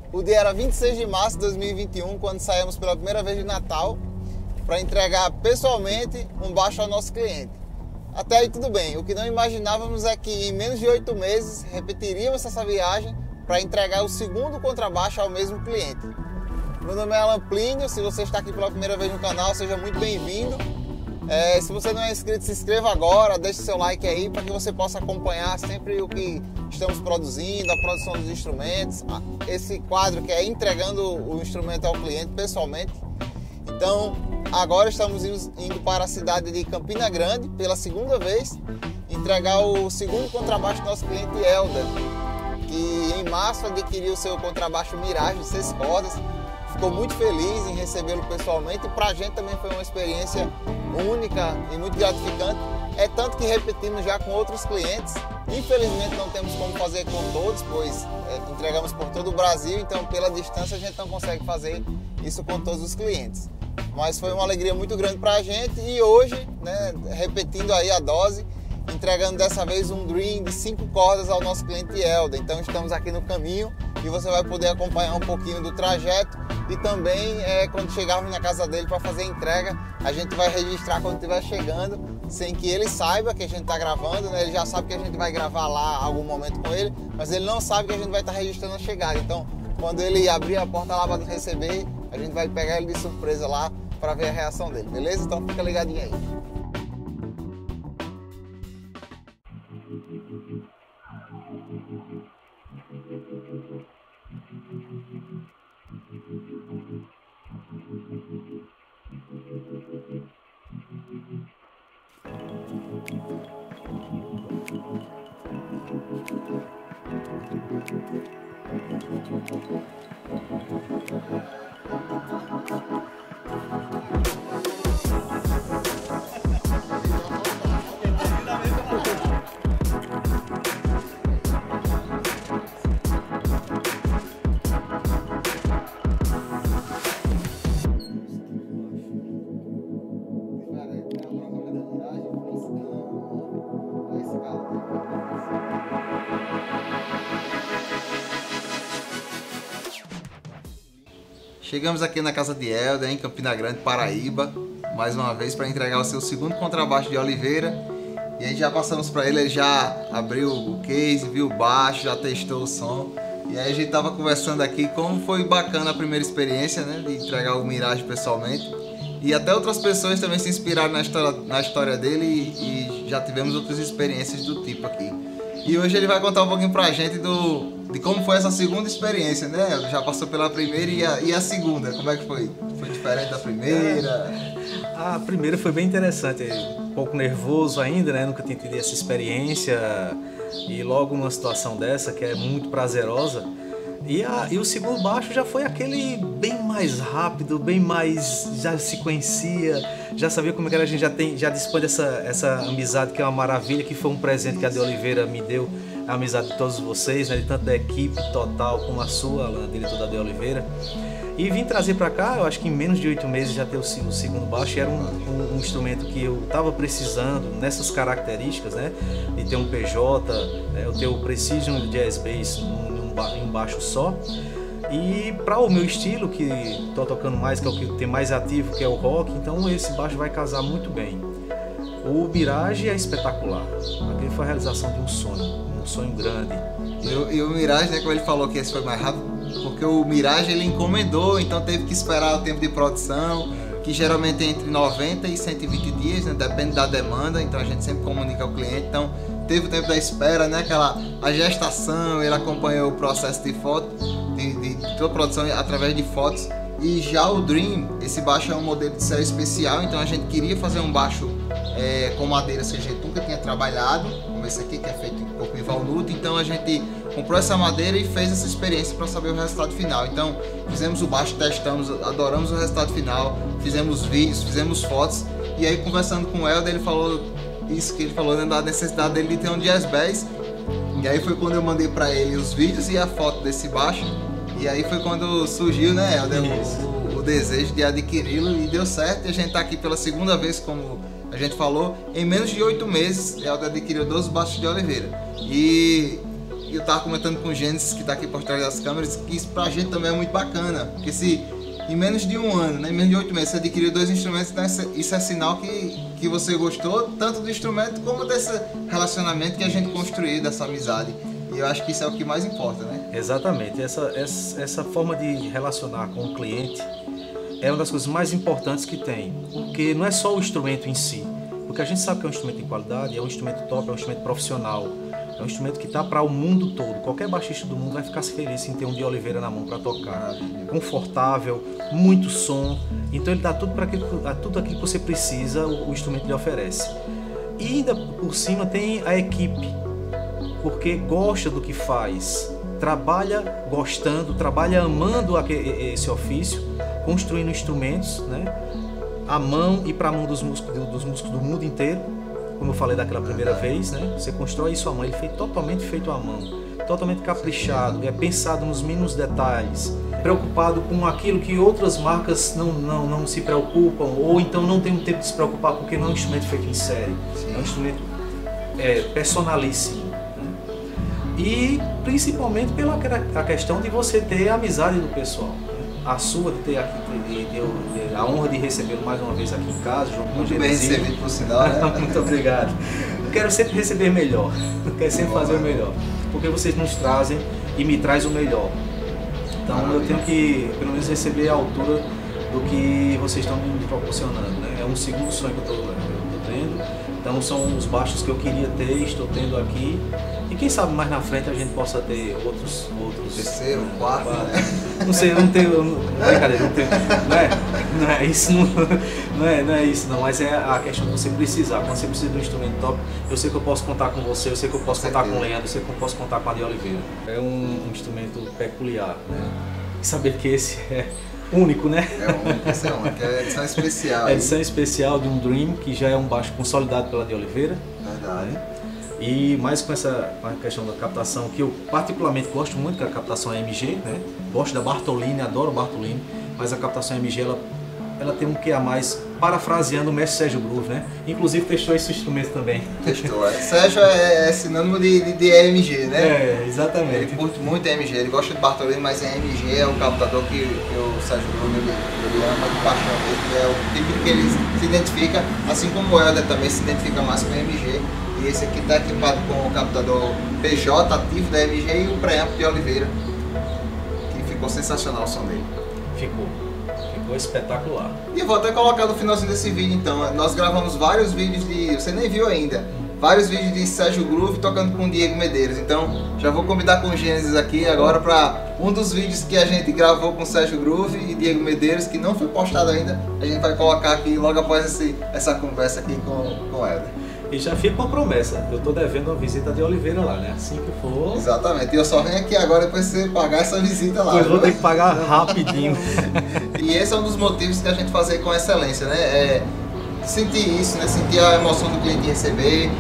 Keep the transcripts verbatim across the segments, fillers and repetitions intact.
O dia era vinte e seis de março de dois mil e vinte e um, quando saímos pela primeira vez de Natal para entregar pessoalmente um baixo ao nosso cliente. Até aí tudo bem, o que não imaginávamos é que em menos de oito meses repetiríamos essa viagem para entregar o segundo contrabaixo ao mesmo cliente. Meu nome é Alan Plínio, se você está aqui pela primeira vez no canal, seja muito bem-vindo. É, se você não é inscrito, se inscreva agora, deixe seu like aí para que você possa acompanhar sempre o que estamos produzindo, a produção dos instrumentos, esse quadro que é entregando o instrumento ao cliente pessoalmente. Então, agora estamos indo para a cidade de Campina Grande pela segunda vez, entregar o segundo contrabaixo do nosso cliente Helder, que em março adquiriu o seu contrabaixo Mirage de seis cordas. Ficou muito feliz em recebê-lo pessoalmente e para a gente também foi uma experiência única e muito gratificante. É tanto que repetimos já com outros clientes. Infelizmente não temos como fazer com todos, pois é, entregamos por todo o Brasil, então pela distância a gente não consegue fazer isso com todos os clientes. Mas foi uma alegria muito grande para a gente e hoje, né, repetindo aí a dose, entregando dessa vez um Dream de cinco cordas ao nosso cliente Helder. Então estamos aqui no caminho e você vai poder acompanhar um pouquinho do trajeto e também é, quando chegarmos na casa dele para fazer a entrega, a gente vai registrar quando estiver chegando, sem que ele saiba que a gente está gravando, né? Ele já sabe que a gente vai gravar lá algum momento com ele, mas ele não sabe que a gente vai estar registrando a chegada. Então quando ele abrir a porta lá para nos receber, a gente vai pegar ele de surpresa lá para ver a reação dele, beleza? Então fica ligadinho aí. Chegamos aqui na casa de Helder, em Campina Grande, Paraíba, mais uma vez para entregar o seu segundo contrabaixo de Oliveira. E aí já passamos para ele, ele já abriu o case, viu o baixo, já testou o som. E aí a gente tava conversando aqui como foi bacana a primeira experiência, né, de entregar o Mirage pessoalmente. E até outras pessoas também se inspiraram na história, na história dele e, e já tivemos outras experiências do tipo aqui. E hoje ele vai contar um pouquinho pra gente do, de como foi essa segunda experiência, né? Já passou pela primeira e a, e a segunda, como é que foi? Foi diferente da primeira? A primeira foi bem interessante, um pouco nervoso ainda, né? Nunca tinha tido essa experiência e logo numa situação dessa que é muito prazerosa. E, a, e o segundo baixo já foi aquele bem mais rápido, bem mais, já se conhecia, já sabia como é que era, a gente já, tem, já dispõe dessa essa amizade que é uma maravilha, que foi um presente que a de Oliveira me deu, a amizade de todos vocês, né, de tanto da equipe total como a sua, a diretora da de Oliveira. E vim trazer para cá, eu acho que em menos de oito meses já ter o, o segundo baixo, e era um, um, um instrumento que eu estava precisando nessas características, né, de ter um P J, né, eu ter o Precision Jazz Bass um, em um baixo só, e para o meu estilo, que estou tocando mais, que é o que tem mais ativo, que é o rock, então esse baixo vai casar muito bem. O Mirage é espetacular, aquele foi a realização de um sonho, um sonho grande. E o, e o Mirage, né, como ele falou que esse foi mais rápido, porque o Mirage ele encomendou, então teve que esperar o tempo de produção, que geralmente é entre noventa e cento e vinte dias, né, depende da demanda, então a gente sempre comunica ao cliente, então teve o tempo da espera, né, aquela a gestação, ele acompanhou o processo de foto, de, de, de toda a produção através de fotos. E já o Dream, esse baixo é um modelo de série especial, então a gente queria fazer um baixo é, com madeiras que a gente nunca tinha trabalhado, como esse aqui que é feito em coco e valnut, então a gente comprou essa madeira e fez essa experiência para saber o resultado final. Então fizemos o baixo, testamos, adoramos o resultado final, fizemos vídeos, fizemos fotos, e aí conversando com o Helder, ele falou isso que ele falou, né, da necessidade dele de ter um jazz bass, e aí foi quando eu mandei para ele os vídeos e a foto desse baixo, e aí foi quando surgiu, né, Helder, o, o, o desejo de adquiri-lo, e deu certo, e a gente tá aqui pela segunda vez, como a gente falou, em menos de oito meses, Helder adquiriu doze baixos de Oliveira, e eu tava comentando com o Gênesis, que tá aqui por trás das câmeras, que isso pra gente também é muito bacana, porque se em menos de um ano, né, em menos de oito meses, você adquiriu dois instrumentos, né, isso é sinal que, que você gostou tanto do instrumento como desse relacionamento que a gente construiu, dessa amizade. E eu acho que isso é o que mais importa, né? Exatamente. Essa, essa, essa forma de relacionar com o cliente é uma das coisas mais importantes que tem, porque não é só o instrumento em si, porque a gente sabe que é um instrumento de qualidade, é um instrumento top, é um instrumento profissional, é um instrumento que está para o mundo todo. Qualquer baixista do mundo vai ficar feliz em ter um de Oliveira na mão para tocar, confortável, muito som, então ele dá tudo para aquilo, tudo aquilo que você precisa, o, o instrumento lhe oferece. E ainda por cima tem a equipe, porque gosta do que faz, trabalha gostando, trabalha amando esse ofício, construindo instrumentos, né, à mão e para a mão dos músicos, dos músicos do mundo inteiro, como eu falei daquela primeira vez, né, você constrói isso à mão, ele foi totalmente feito à mão, totalmente caprichado, é pensado nos mínimos detalhes, preocupado com aquilo que outras marcas não, não, não se preocupam, ou então não tem um tempo de se preocupar, porque não é um instrumento feito em série, é um instrumento é, personalíssimo. E principalmente pela a questão de você ter a amizade do pessoal, a sua de ter aqui de, de, de, a honra de recebê-lo mais uma vez aqui em casa, junto com o Muito bem recebido, por sinal, né? Muito obrigado. Eu quero sempre receber melhor, eu quero sempre fazer o melhor, porque vocês nos trazem e me traz o melhor. Então Maravilha. Eu tenho que pelo menos receber a altura do que vocês estão me proporcionando, né? É um segundo sonho que eu estou tendo. Então são os baixos que eu queria ter, estou tendo aqui. E quem sabe mais na frente a gente possa ter outros... outros terceiro, quarto, quarto. Né? Não sei, eu não tenho... Não, brincadeira, não tenho... Não é, não é isso, não, não, é, não é isso não, mas é a questão de você precisar. Quando você precisa de um instrumento top, eu sei que eu posso contar com você, eu sei que eu posso contar com o Leandro, eu sei que eu posso contar com a de Oliveira. É um, um instrumento peculiar, né? E saber que esse é... único, né? É único, esse é único, é edição especial. É edição especial de um Dream, que já é um baixo consolidado pela de Oliveira. Verdade. E mais com essa com a questão da captação, que eu particularmente gosto muito, que a captação é M G, né? Gosto da Bartolini, adoro Bartolini, mas a captação M G, ela, ela tem um que a mais, parafraseando o mestre Sérgio Groove, né? Inclusive testou esse instrumento também. Testou, é. Sérgio é, é sinônimo de, de, de M G, né? É, exatamente. Ele curte muito M G, ele gosta de Bartolini, mas M G é o captador que, que o Sérgio Groove ele, ele ama de paixão mesmo, é o tipo que ele se identifica, assim como o Helder também se identifica mais com M G. E esse aqui está equipado com o captador P J ativo da M G e o preamp de Oliveira, que ficou sensacional o som dele. Ficou. Ficou espetacular. E eu vou até colocar no finalzinho desse vídeo então. Nós gravamos vários vídeos de... você nem viu ainda. Vários vídeos de Sérgio Groove tocando com o Diego Medeiros. Então já vou convidar com o Gênesis aqui agora para um dos vídeos que a gente gravou com Sérgio Groove e Diego Medeiros, que não foi postado ainda. A gente vai colocar aqui logo após esse, essa conversa aqui com, com o Helder. E já fica uma promessa, eu estou devendo uma visita de Oliveira lá, né? Assim que for... Exatamente, e eu só venho aqui agora depois você pagar essa visita lá. Pois vou ter que pagar rapidinho. E esse é um dos motivos que a gente fazer com excelência, né? É sentir isso, né? Sentir a emoção do cliente receber,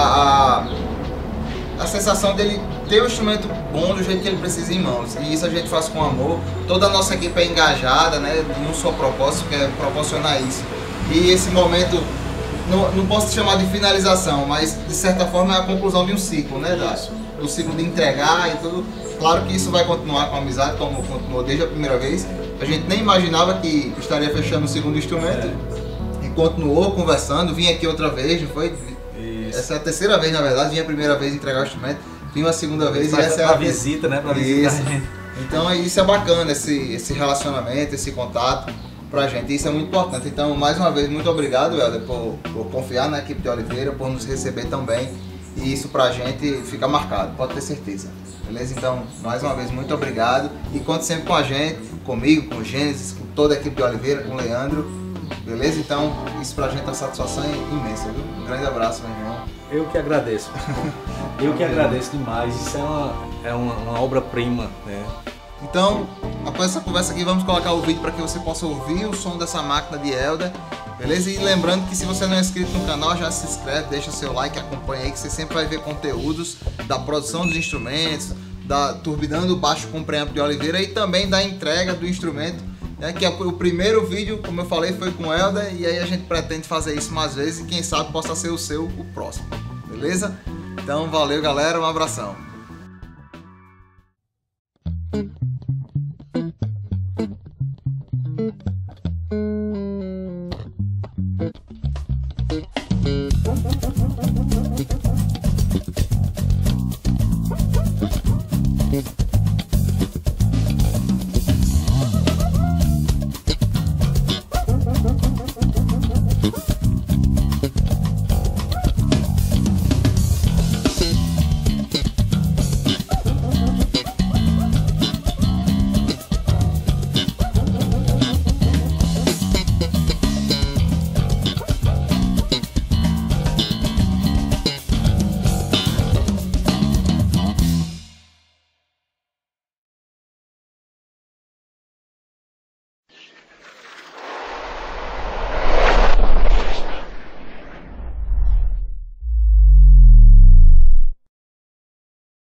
a, a, a sensação dele ter o instrumento bom do jeito que ele precisa em mãos. E isso a gente faz com amor. Toda a nossa equipe é engajada, né? De um só propósito, que é proporcionar isso. E esse momento... Não, não posso chamar de finalização, mas de certa forma é a conclusão de um ciclo, né? Da, do ciclo de entregar e tudo. Claro que isso vai continuar com a amizade, como continuou desde a primeira vez. A gente nem imaginava que estaria fechando o segundo instrumento. É. E continuou conversando, vim aqui outra vez, não foi? Isso. Essa é a terceira vez, na verdade. Vim a primeira vez entregar o instrumento, vim uma segunda vez e essa é a visita, né? Pra visitar. Então isso é bacana, esse, esse relacionamento, esse contato pra gente, isso é muito importante. Então, mais uma vez, muito obrigado, Helder, por, por confiar na equipe de Oliveira, por nos receber tão bem, e isso pra gente fica marcado, pode ter certeza, beleza? Então, mais uma vez, muito obrigado, e conte sempre com a gente, comigo, com o Gênesis, com toda a equipe de Oliveira, com o Leandro, beleza? Então, isso pra gente é uma satisfação imensa, viu? Um grande abraço, meu irmão. Eu que agradeço, eu que agradeço demais, isso é uma, é uma, uma obra-prima, né? Então, após essa conversa aqui, vamos colocar o vídeo para que você possa ouvir o som dessa máquina de Helder, beleza? E lembrando que se você não é inscrito no canal, já se inscreve, deixa seu like, acompanha aí que você sempre vai ver conteúdos da produção dos instrumentos, da turbinando o baixo com preamp de Oliveira e também da entrega do instrumento, né? Que é o primeiro vídeo, como eu falei, foi com o Helder, e aí a gente pretende fazer isso mais vezes e quem sabe possa ser o seu, o próximo, beleza? Então, valeu galera, um abração. Tchau.